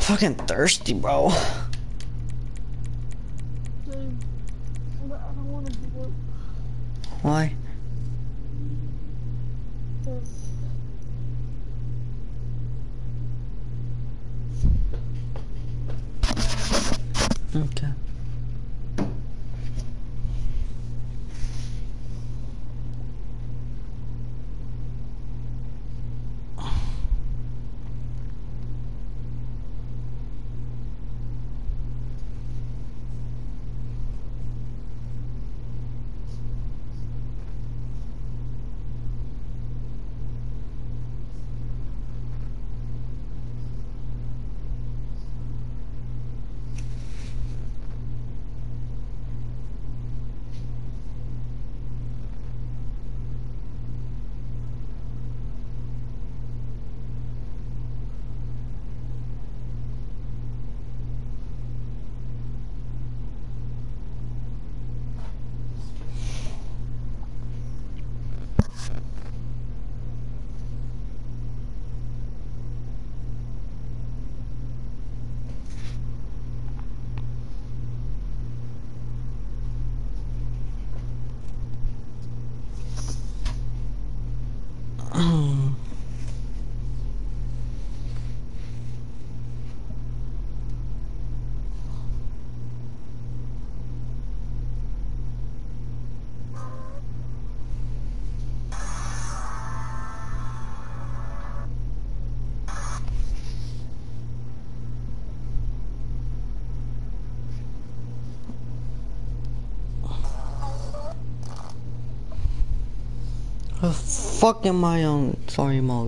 Fucking thirsty, bro. Dude, but I don't want to give up. Why? 'Cause Okay. The fuck am I on sorry mode?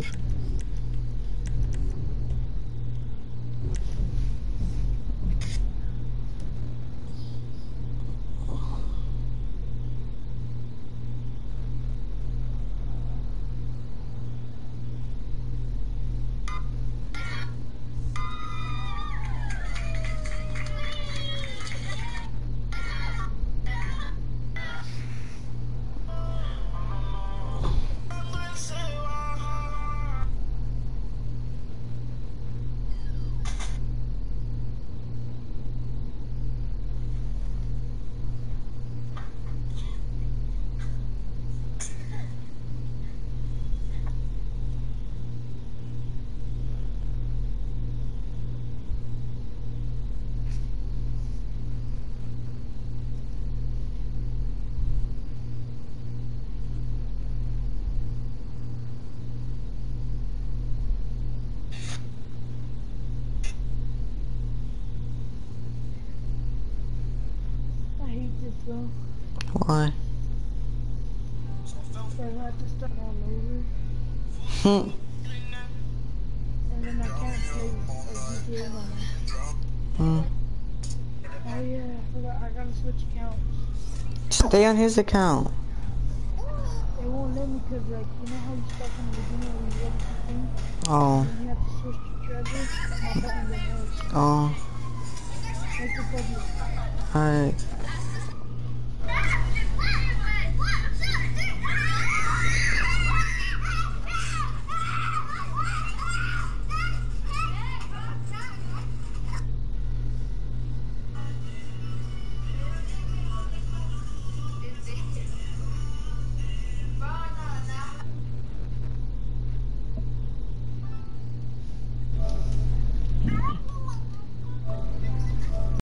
I hate this though. Why? Because I have to start all over. Hmm. And then I can't play GTA no Hmm. more. Oh yeah, I forgot. I gotta switch accounts. Stay on his account. It won't let me because, like, you know how you start from the beginning when you ready to thing? Oh. And then you have to switch to treasure? My button didn't work. Oh. Make it public. Alright.